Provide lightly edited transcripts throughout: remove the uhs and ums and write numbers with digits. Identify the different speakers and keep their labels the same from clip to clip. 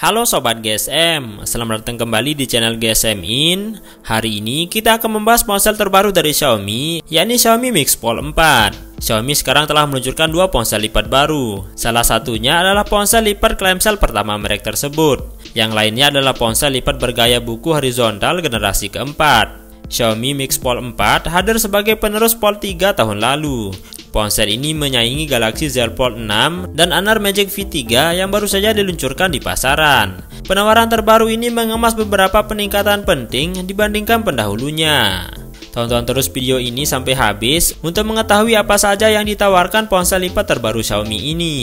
Speaker 1: Halo Sobat GSM, selamat datang kembali di channel GSM In. Hari ini kita akan membahas ponsel terbaru dari Xiaomi, yakni Xiaomi Mix Fold 4. Xiaomi sekarang telah meluncurkan dua ponsel lipat baru. Salah satunya adalah ponsel lipat klemsel pertama merek tersebut. Yang lainnya adalah ponsel lipat bergaya buku horizontal generasi keempat. Xiaomi Mix Fold 4 hadir sebagai penerus Fold 3 tahun lalu. Ponsel ini menyaingi Galaxy Z Fold 6 dan Honor Magic V3 yang baru saja diluncurkan di pasaran. Penawaran terbaru ini mengemas beberapa peningkatan penting dibandingkan pendahulunya. Tonton terus video ini sampai habis untuk mengetahui apa saja yang ditawarkan ponsel lipat terbaru Xiaomi ini.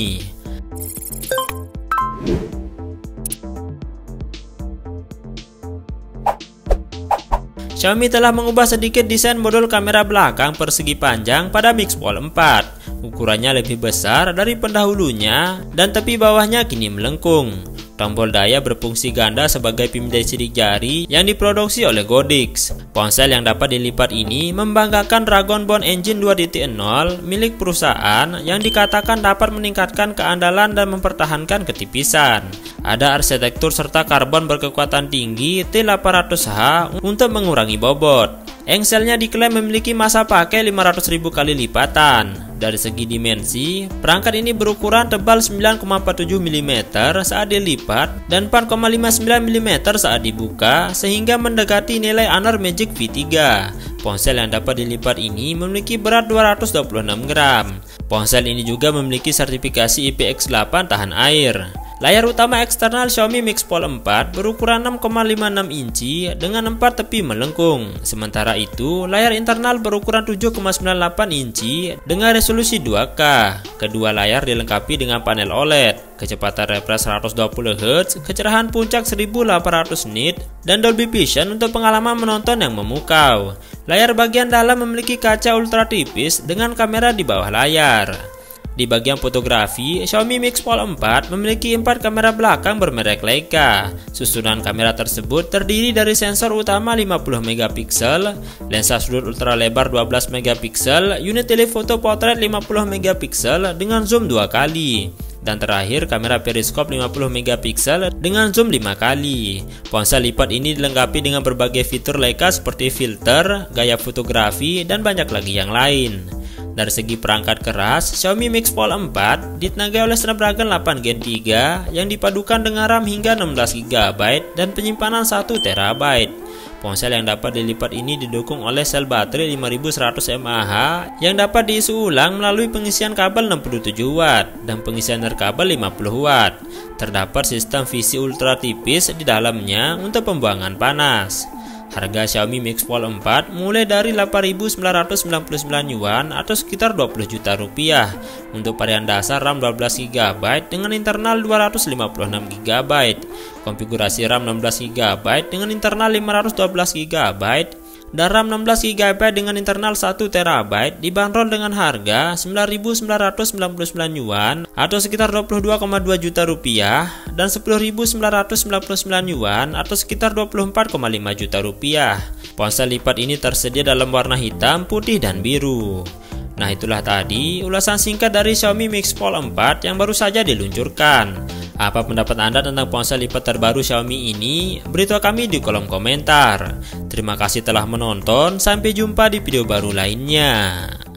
Speaker 1: Xiaomi telah mengubah sedikit desain modul kamera belakang persegi panjang pada Mix Fold 4. Ukurannya lebih besar dari pendahulunya dan tepi bawahnya kini melengkung. Tombol daya berfungsi ganda sebagai pemindai sidik jari yang diproduksi oleh Godox. Ponsel yang dapat dilipat ini membanggakan Dragon Bone Engine 2.0 milik perusahaan yang dikatakan dapat meningkatkan keandalan dan mempertahankan ketipisan. Ada arsitektur serta karbon berkekuatan tinggi T800H untuk mengurangi bobot. Engselnya diklaim memiliki masa pakai 500.000 kali lipatan. Dari segi dimensi, perangkat ini berukuran tebal 9,47 mm saat dilipat dan 4,59 mm saat dibuka, sehingga mendekati nilai Honor Magic V3. Ponsel yang dapat dilipat ini memiliki berat 226 gram. Ponsel ini juga memiliki sertifikasi IPX8 tahan air. Layar utama eksternal Xiaomi Mix Fold 4 berukuran 6,56 inci dengan 4 tepi melengkung. Sementara itu, layar internal berukuran 7,98 inci dengan resolusi 2K. Kedua layar dilengkapi dengan panel OLED, kecepatan refresh 120 Hz, kecerahan puncak 1800 nit, dan Dolby Vision untuk pengalaman menonton yang memukau. Layar bagian dalam memiliki kaca ultra tipis dengan kamera di bawah layar. Di bagian fotografi, Xiaomi Mix Fold 4 memiliki 4 kamera belakang bermerek Leica. Susunan kamera tersebut terdiri dari sensor utama 50 megapiksel, lensa sudut ultra lebar 12 megapiksel, unit telefoto potret 50 megapiksel dengan zoom 2 kali. Dan terakhir kamera periskop 50 megapiksel dengan zoom 5 kali. Ponsel lipat ini dilengkapi dengan berbagai fitur Leica seperti filter, gaya fotografi, dan banyak lagi yang lain. Dari segi perangkat keras, Xiaomi Mix Fold 4 ditenagai oleh Snapdragon 8 Gen 3 yang dipadukan dengan RAM hingga 16 GB dan penyimpanan 1 TB. Ponsel yang dapat dilipat ini didukung oleh sel baterai 5100 mAh yang dapat diisi ulang melalui pengisian kabel 67 Watt dan pengisian nirkabel 50 Watt. Terdapat sistem visi ultra tipis di dalamnya untuk pembuangan panas. Harga Xiaomi Mix Fold 4 mulai dari 8.999 yuan atau sekitar 20 juta rupiah. Untuk varian dasar RAM 12 GB dengan internal 256 GB, konfigurasi RAM 16 GB dengan internal 512 GB, dan RAM 16 GB dengan internal 1 TB dibanderol dengan harga 9.999 yuan atau sekitar 22,2 juta rupiah dan 10.999 yuan atau sekitar 24,5 juta rupiah. Ponsel lipat ini tersedia dalam warna hitam, putih, dan biru. Nah, itulah tadi ulasan singkat dari Xiaomi Mix Fold 4 yang baru saja diluncurkan. Apa pendapat Anda tentang ponsel lipat terbaru Xiaomi ini? Beritahu kami di kolom komentar. Terima kasih telah menonton, sampai jumpa di video baru lainnya.